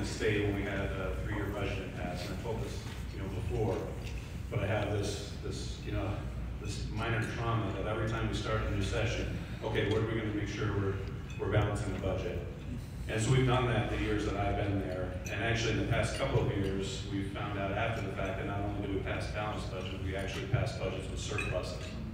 state when we had a 3-year budget passed, and I told this, before, but I have this minor trauma that every time we start a new session, okay, what are we going to make sure we're balancing the budget? And so we've done that the years that I've been there, and actually in the past couple of years, we've found out after the fact that not only do we pass balanced budget, we actually pass budgets with surpluses.